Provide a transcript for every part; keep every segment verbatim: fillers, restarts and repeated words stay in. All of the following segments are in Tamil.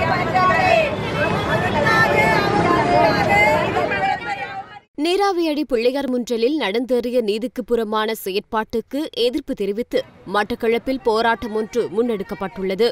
நீராவியடி பிள்ளையார் முன்றலில் நடந்தேறிய நீதிக்கு புறமான செயற்பாட்டுக்கு எதிர்ப்பு தெரிவித்து மட்டக்களப்பில் போராட்டம் ஒன்று முன்னெடுக்கப்பட்டுள்ளது.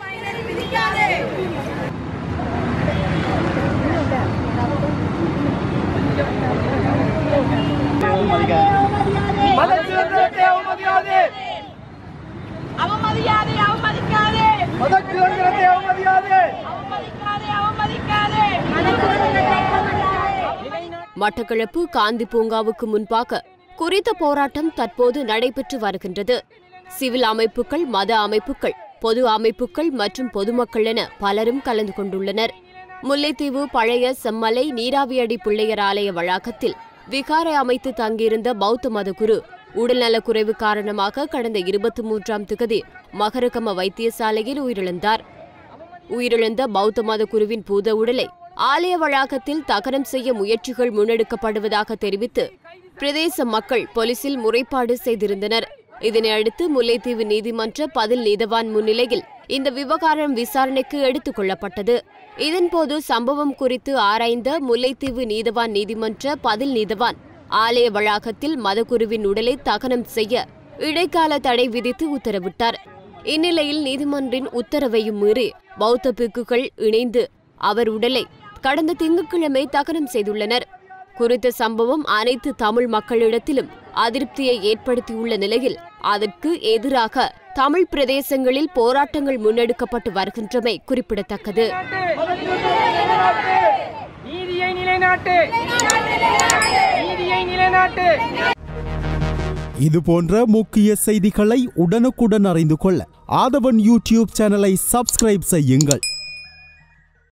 மட்டக்களப்பு காந்தி பூங்காவுக்கு முன்பாக குறித்த போராட்டம் தற்போது நடைபெற்று வருகின்றது. சிவில் அமைப்புகள், மத அமைப்புகள், பொது அமைப்புகள் மற்றும் பொதுமக்கள் என பலரும் கலந்து கொண்டுள்ளனர். முல்லைத்தீவு பழைய செம்மலை நீராவியடி பிள்ளையர் ஆலய வளாகத்தில் விகாரை அமைத்து தங்கியிருந்த பௌத்த மத குரு உடல்நலக்குறைவு காரணமாக கடந்த இருபத்தி மூன்றாம் திகதி மகரகம வைத்தியசாலையில் உயிரிழந்தார். உயிரிழந்த பௌத்த மத குருவின் பூத உடலை ஆலய வளாகத்தில் தகனம் செய்ய முயற்சிகள் முன்னெடுக்கப்படுவதாக தெரிவித்து பிரதேச மக்கள் போலீசில் முறைப்பாடு செய்திருந்தனர். இதனையடுத்து முல்லைத்தீவு நீதிமன்ற பதில் நீதவான் முன்னிலையில் இந்த விவகாரம் விசாரணைக்கு எடுத்துக் கொள்ளப்பட்டது. இதன்போது சம்பவம் குறித்து ஆராய்ந்த முல்லைத்தீவு நீதவான் நீதிமன்ற பதில் நீதவான் ஆலய வளாகத்தில் மதகுருவின் உடலை தகனம் செய்ய இடைக்கால தடை விதித்து உத்தரவிட்டார். இந்நிலையில் நீதிமன்றின் உத்தரவையும் மீறி பௌத்த பிக்குகள் இணைந்து அவர் உடலை கடந்த திங்கட்கிழமை தகனம் செய்துள்ளனர். குறித்த சம்பவம் அனைத்து தமிழ் மக்களிடத்திலும் அதிருப்தியை ஏற்படுத்தியுள்ள நிலையில் அதற்கு எதிராக தமிழ் பிரதேசங்களில் போராட்டங்கள் முன்னெடுக்கப்பட்டு வருகின்றமை குறிப்பிடத்தக்கது. இதுபோன்ற முக்கிய செய்திகளை உடனுக்குடன் அறிந்து கொள்ள ஆதவன் யூடியூப் சேனலை சப்ஸ்கிரைப் செய்யுங்கள்.